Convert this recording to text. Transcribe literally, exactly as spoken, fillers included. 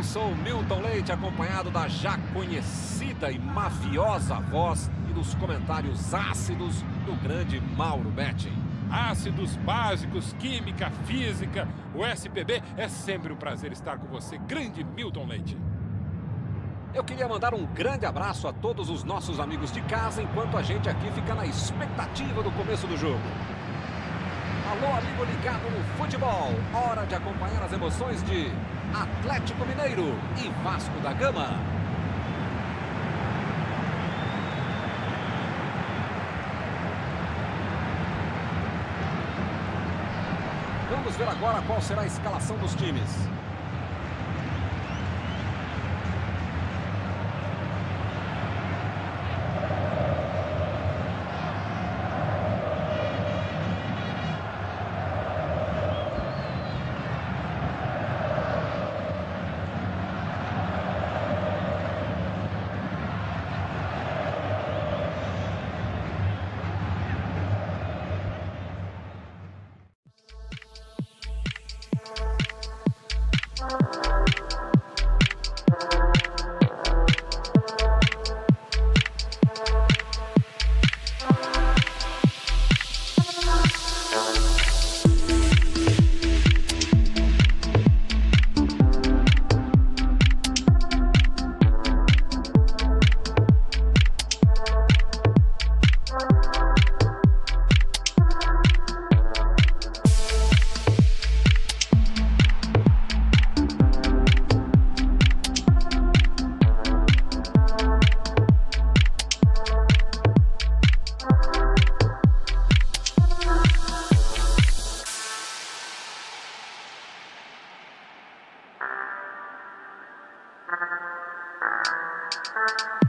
sou o Milton Leite, acompanhado da já conhecida e mafiosa voz e dos comentários ácidos do grande Mauro Betting. Ácidos básicos, química, física, o S P B, é sempre um prazer estar com você, grande Milton Leite. Eu queria mandar um grande abraço a todos os nossos amigos de casa, enquanto a gente aqui fica na expectativa do começo do jogo. Alô, amigo ligado no futebol, hora de acompanhar as emoções de Atlético Mineiro e Vasco da Gama. Vamos ver agora qual será a escalação dos times. Thank you.